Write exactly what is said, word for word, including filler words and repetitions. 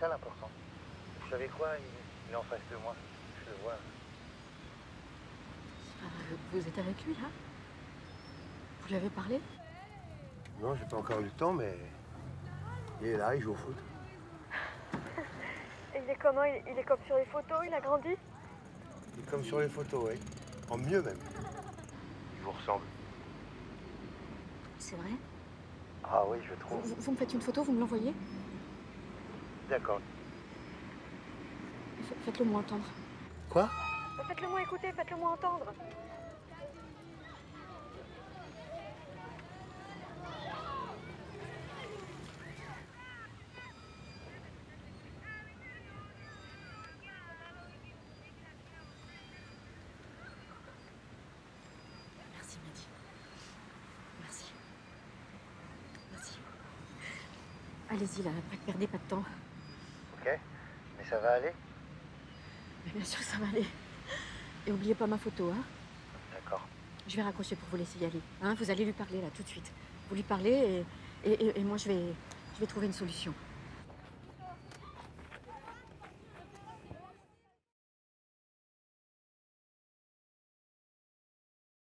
ça l'important. Vous savez quoi, il, il est en face de moi. Je le vois. Ah, vous êtes avec lui, là? Vous lui avez parlé? Non, j'ai pas encore eu le temps, mais il est là, il joue au foot. Et il est comment? il, il est comme sur les photos, il a grandi? Il est comme sur les photos, oui. En mieux même. Il vous ressemble. C'est vrai? Ah oui, je trouve. Vous, vous me faites une photo, vous me l'envoyez? D'accord. Faites-le moi entendre. Quoi? Faites-le moi écouter, faites-le moi entendre. Merci, Mehdi. Merci. Merci. Allez-y, là, perdez pas de temps. Ok. Mais ça va aller? Mais bien sûr, ça va aller. Et oubliez pas ma photo, hein? D'accord. Je vais raccrocher pour vous laisser y aller. Hein, vous allez lui parler, là, tout de suite. Vous lui parlez et, et, et, et moi, je vais, je vais trouver une solution.